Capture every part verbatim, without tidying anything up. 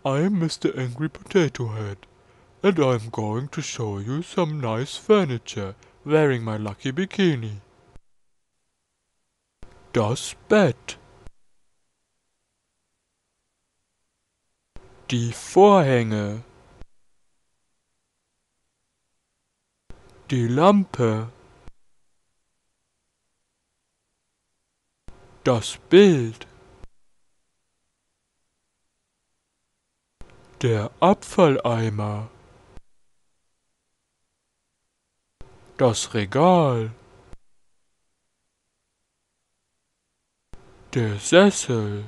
I'm Mister Angry Potato Head, and I'm going to show you some nice furniture wearing my lucky bikini. Das Bett. Die Vorhänge. Die Lampe. Das Bild. Der Abfalleimer. Das Regal. Der Sessel.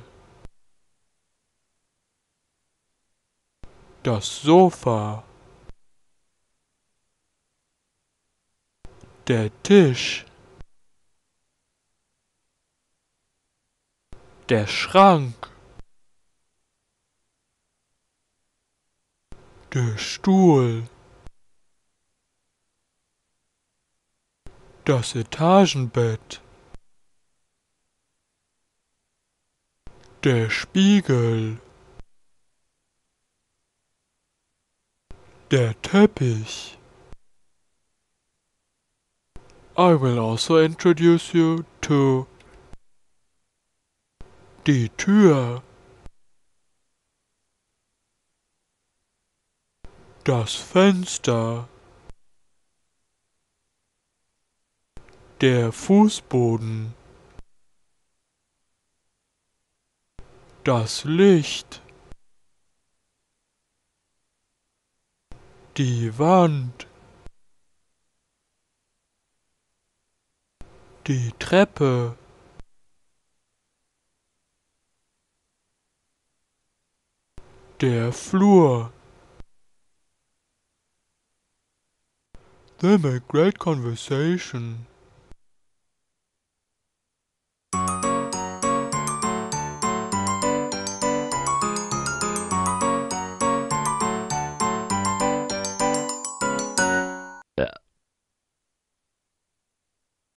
Das Sofa. Der Tisch. Der Schrank. Der Stuhl. Das Etagenbett. Der Spiegel. Der Teppich. I will also introduce you to die Tür. Das Fenster. Der Fußboden. Das Licht. Die Wand. Die Treppe. Der Flur. They make great conversation.